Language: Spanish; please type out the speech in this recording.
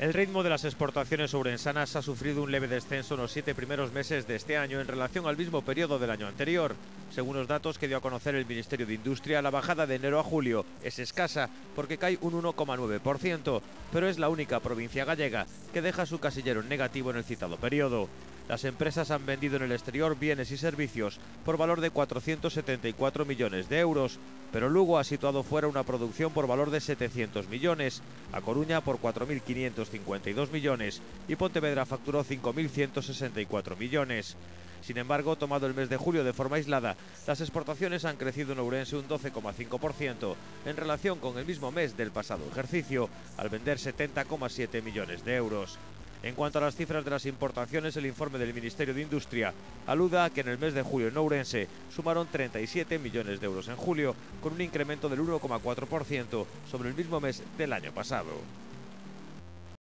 El ritmo de las exportaciones ourensanas ha sufrido un leve descenso en los 7 primeros meses de este año en relación al mismo periodo del año anterior. Según los datos que dio a conocer el Ministerio de Industria, la bajada de enero a julio es escasa porque cae un 1,9%, pero es la única provincia gallega que deja su casillero en negativo en el citado periodo. Las empresas han vendido en el exterior bienes y servicios por valor de 474 millones de euros, pero Lugo ha situado fuera una producción por valor de 700 millones, A Coruña por 4.552 millones y Pontevedra facturó 5.164 millones. Sin embargo, tomado el mes de julio de forma aislada, las exportaciones han crecido en Ourense un 12,5% en relación con el mismo mes del pasado ejercicio, al vender 70,7 millones de euros. En cuanto a las cifras de las importaciones, el informe del Ministerio de Industria aluda a que en el mes de julio en Ourense sumaron 37 millones de euros en julio, con un incremento del 1,4% sobre el mismo mes del año pasado.